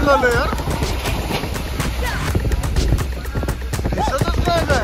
झालं यार, दिसतच नाही काय.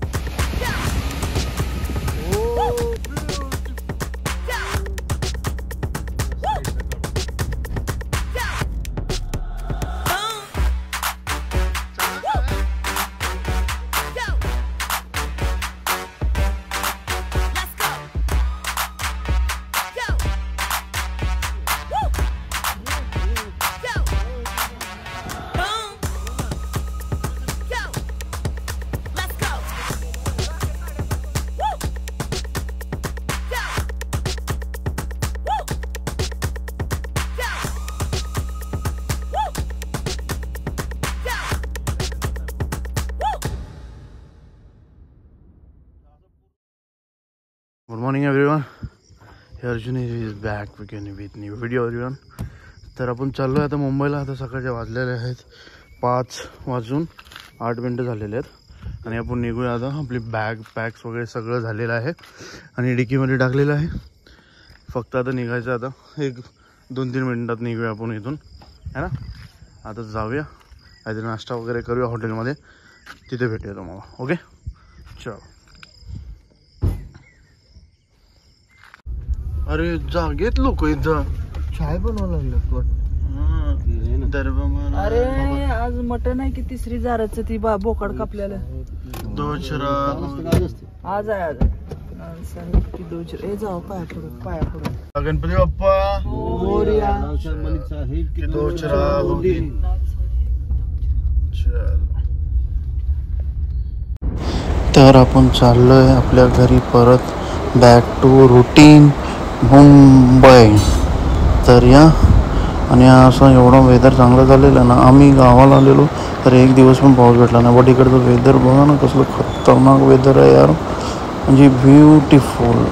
Good morning everyone. Here Arjun is back again with new video everyone. तर आपण चाललोय आता मुंबईला. आता सकाळच्या वाजलेले आहेत 5:08 झालेले आहेत आणि आपण निघूया आता. आपली बॅग पॅक्स वगैरे सगळं झालेलं आहे आणि डिकीमध्ये टाकलेलं आहे. फक्त आता निघायचं. आता 1-2-3 मिनिटात निघूया आपण इथून, है ना. आता जाऊया, काहीतरी नाश्ता वगैरे करूया हॉटेलमध्ये, तिथे भेटूया तुम्हाला. ओके चलो. अरे जागेत लोक इथं चाय बनवायला लागले. अरे आज मटन आहे की तिसरी जाराचं ती बोकड कापलेलं दोचरा आज आहे. आज की दोचरा हे जाऊ पाया पडून गणपती बाप्पा मोरया. दोचरा. तर आपण चाललोय आपल्या घरी परत, बॅक टू रुटीन मुंबई. तर या आणि असं एवढं वेदर चांगलं झालेलं ना. आम्ही गावाला आलेलो तर एक दिवस पण पाऊस भेटला नाही, बट इकडचं वेदर बघा ना, कसलं खतरनाक वेदर आहे यार, म्हणजे ब्युटिफुल.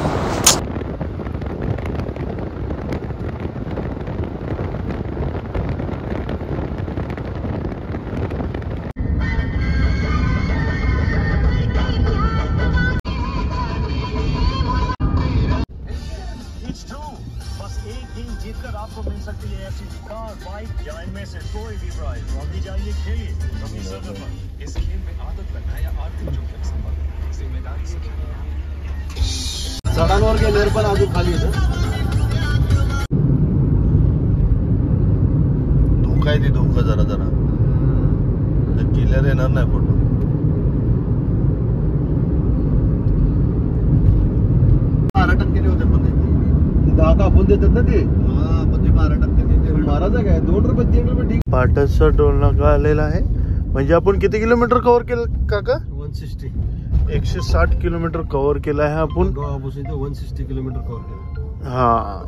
आपको मिल सकती है ऐसी कार, बाइक या इनमें से कोई भी प्राइज. आगे जाइए, खेलिए, कभी सर्वर पर. इस गेम में आदत बनाया आर्थिक जोखिम संभाळणे, जिम्मेदारी से खेळणे. चढांवर गेल्यावर पण अजून खाली येतं. धोका आहे, ते धोका जरा क्लिअर येणार नाही फोटो. कापून देतात ना ते. पण ते 12% मारायचं काय, 2 रुपये 3 रुपये ठीक. पाटसचा टोल नाका आलेला आहे. म्हणजे आपण किती किलोमीटर कव्हर केलं काका? 160 किलोमीटर कव्हर केला आहे आपण. 160 किलोमीटर कव्हर केलं. हा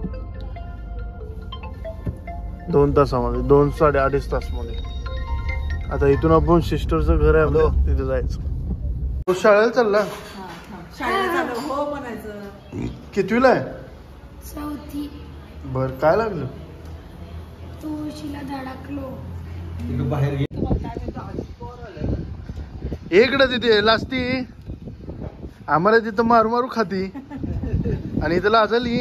2 तासामध्ये, 2-2.5 तासमध्ये. आता इथून आपण सिस्टरचं घर आहे आपलं, तिथे जायचं. तो शाळेला चालला. हो म्हणायचं. कितवीला आहे? 4थी. बर, काय लागलं? तुळशीला धडकलो. बाहेर इकडे तिथे लाजती, आम्हाला तिथं मारू मारू खाती आणि इथं लाजली.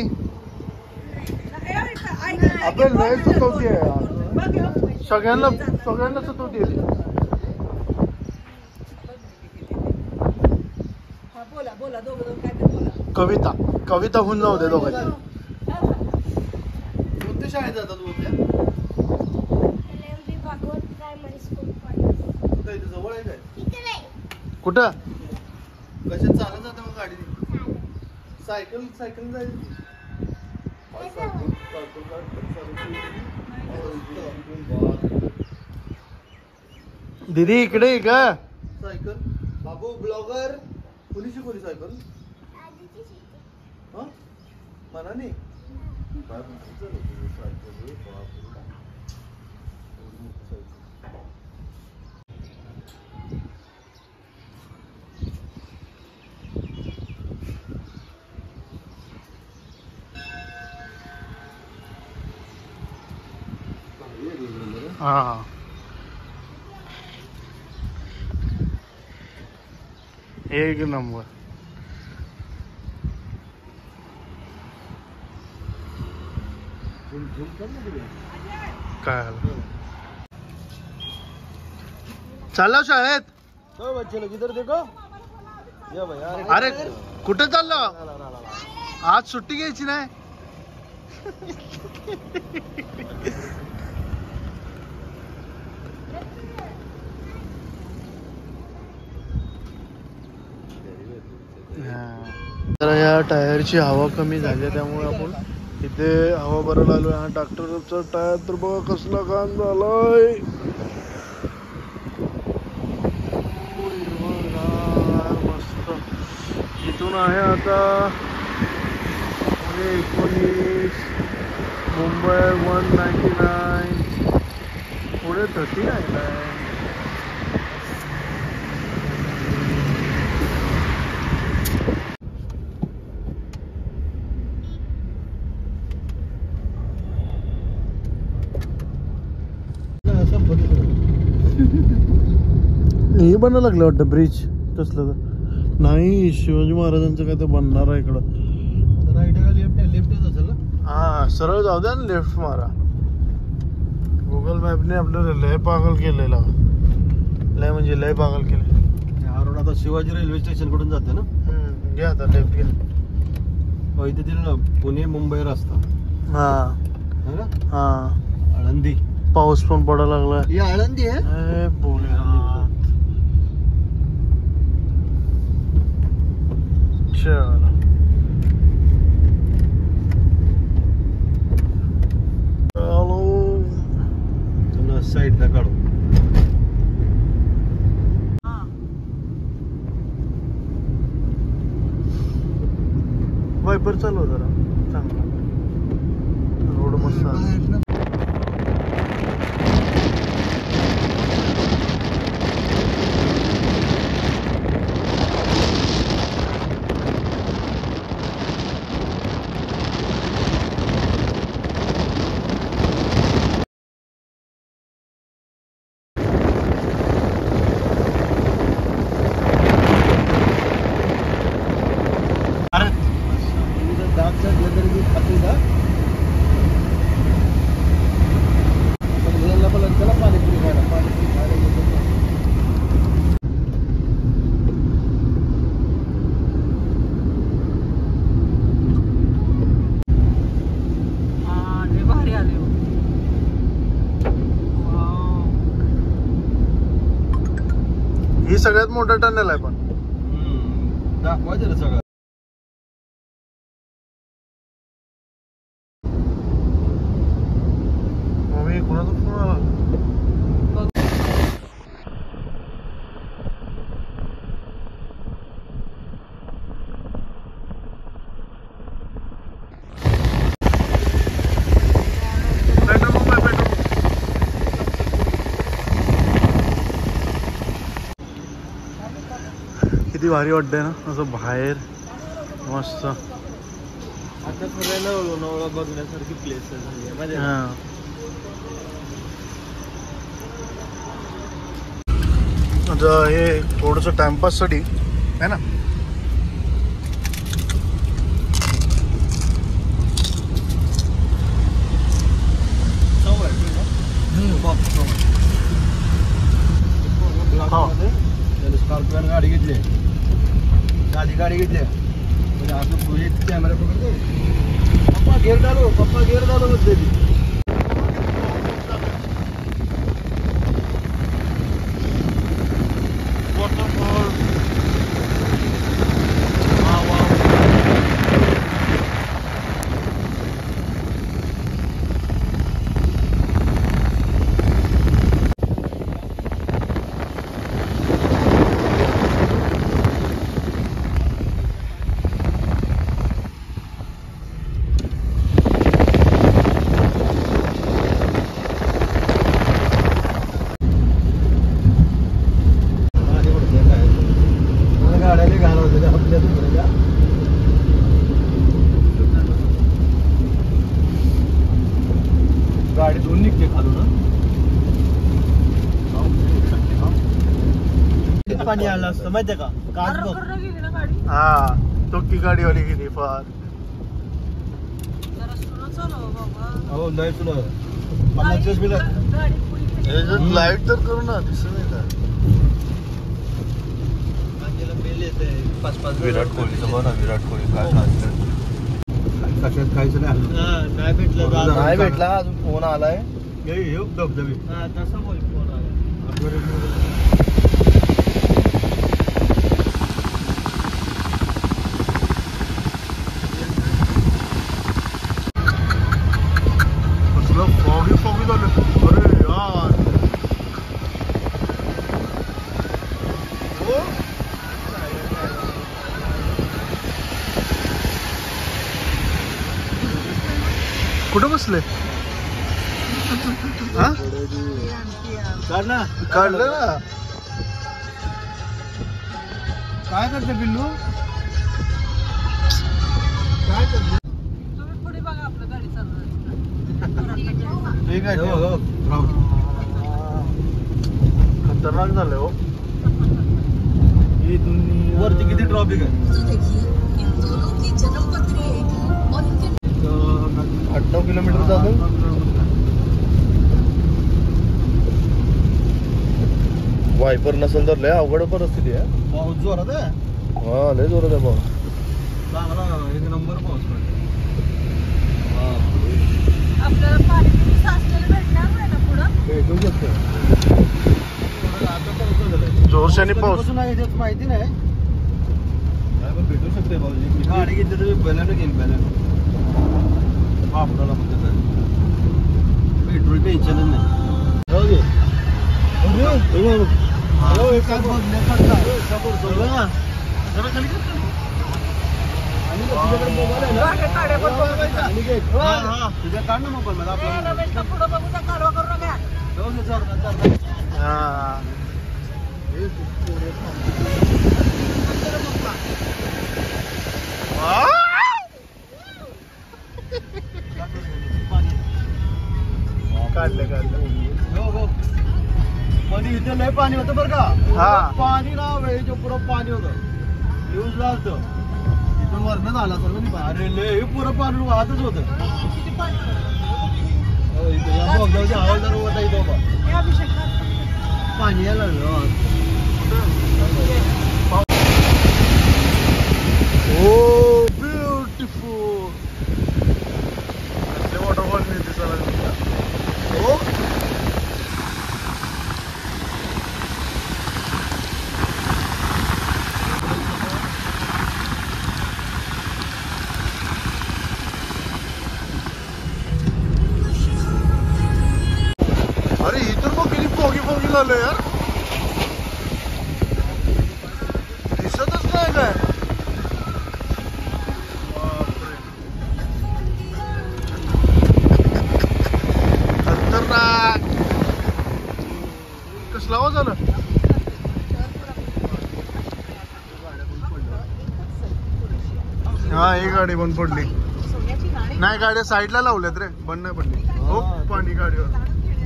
आपण लय सुचवते सगळ्यांना सुचवते. कविता होऊन जाऊ दे दोघांची. कोणत्या शाळेत जातात बोलत्या? जवळ आहे काय? कुठं? कशात चालत जातं मग गाडी? सायकल जायची. दीदी इकडे आहे का? सायकल बाबू ब्लॉगर कोणी शिकवली सायकल? मनाने. हाँ एक नंबर. काय चाललो शाळेत. तो बच्चे लोग इधर देखो. ये भाई अरे कुठे चाललो? आज सुट्टी घ्यायची नाही. तर या टायरची हवा कमी झाली त्यामुळे आपण इथे हवा भरायला आलोय. हा ट्रॅक्टरचा टायर तर बघा कसला घाण झालाय. मस्त. इथून आहे आता 19 मुंबई 199 पुढे 39 आहे. हे बनायला लागलं वाटतं ब्रिज कसलं तर नाही. शिवाजी महाराजांचं काय तर बनणार आहे इकडं. राईट का लेफ्ट आहे? लेफ्टच असेल ना. हा सरळ जाऊ द्या ना लेफ्ट मारा. गुगल मॅपने आपल्याला लय पागल केलेला. लय म्हणजे लय पागल केले. हा रोड आता शिवाजी रेल्वे स्टेशन कडून जाते ना. घ्या आता लेफ्ट घ्या. इथे दिलं ना पुणे मुंबई रस्ता. हा है ना. हा आळंदी. पाऊस पण पडायला लागला. ये आळंदी आहे. बोले साईड ला काढू. वायपर चालू जरा चांगला. रोड मस्त आहे. ही सगळ्यात मोठा टनेल आहे पण दाखवायचं ना सगळं. मम्मी कोणाचा फोन आला? किती भारी वाटतंय ना असं बाहेर मस्त. आता फिरायला लोणावळा बघण्यासारखी प्लेस झाली. आता हे थोडस टाइमपास साठी आहे ना. स्कॉर्पिओन गाडी घेतली. साधी गाडी घेतली म्हणजे असं पुढे कॅमेरा पकडतो. पप्पा गेअर डालो. पप्पा गेअर डालो मध्ये. गाडी दोन निघते खालून. पाणी आलं असतं माहितीये का. हा तो की गाडीवाली गेली फार. हो लय तुला 50 बिल. लाईट तर करू ना दिसत नाही का. विराट कोहलीचं बघ ना, विराट कोहली काय खास कशात खायचं नाही आलं. नाही भेटलं नाही भेटला अजून फोन आलाय. धबधबे तसं बोल फोन आला. कसलं फॉगी फॉगी झालं. अरे यार हो कुठं बसले हा काढलं ना. काय करते बिल्लू? पुढे बघा आपलं गाडी चालू ठीक आहे हो, हो. राहू. खतरनाक झालंय हो. ही दुनिया- वरती किती ट्रॉफिक आहे? 8-9 किलोमीटर जातो. वायपर नसेल तर लय अवघड परिस्थिती आहे. पाऊस जोरात आहे. हा लय जोरात आहे पाऊस. चांगला एक नंबर पाऊस पडला. आपल्याला पाणी साचलेलं भेटणार ना पुढं. भेटू शकतो. आता पाऊस झालाय. जोरशाने पाऊस. कधीपासून आहे त्याच माहिती नाही. काय पण भेटू शकते पाऊस. गाडी घेतली तर बॅलर घेईन बॅलर. आपल्याला म्हणतात पेट्रोल टेन्शनच नाही. जाऊ दे. तुझ्या काढ ना मोबाईल मध्ये आपला. पुढं बघू त्या कारवा करू नका. हा काढलं मध्ये इथे लय पाणी होतं बरं का. हा. पाणी ना वेळेच्या पुरं पाणी होतं. न्यूजला होतं. इथून वरनं झाला सर. अरे लय पुरं पाणी वाहतच होतं. हो, इथे या बोगद्यावरती हवालदार होता इथं बाबा. या अभिषेक पाणी यायला लागलं. ओ ब्युटिफुल. कसले वॉटरफॉल मी दिसायला हो. अरे इथून मग किती फोगी फोगी झालं यार. दिसतच नाही काय. खतरनाक. कसला आवाज आला. हा एक गाडी बंद पडली. नाही गाड्या साईडला लावल्यात रे. बंद नाही पडली. हो पाणी गाडीवर.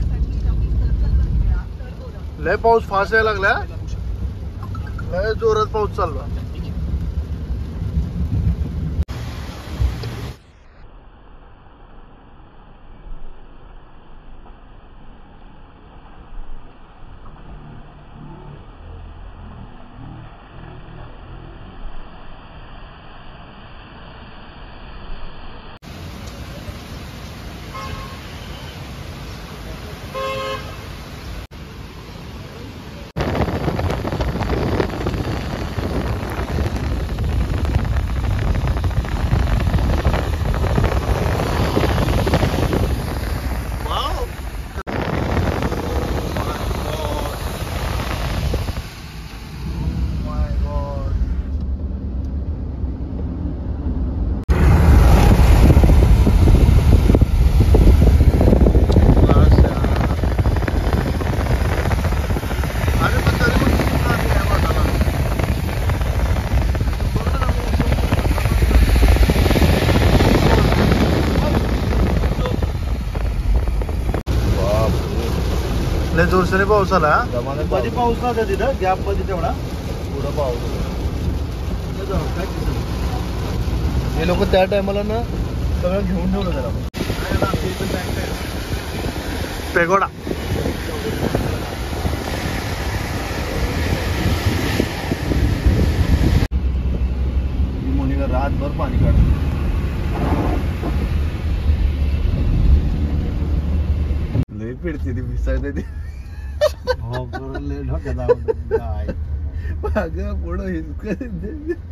लय पाऊस फास्ट यायला लागला. लय जोरात पाऊस चालला. लय जोरशाने पाऊस आला. मध्ये पाऊस नव्हता तिथं. गॅप मध्ये तेवढा पुढं पाऊस. हे लोक त्या टायमाला ना सगळं घेऊन ठेवलं त्याला. पेगोडा. हातभर पाणी काढ. लय पिडते ती मिसळते ती. हो बरोबर लय डोक्यात आवडत. काय अगं पुढं हिसक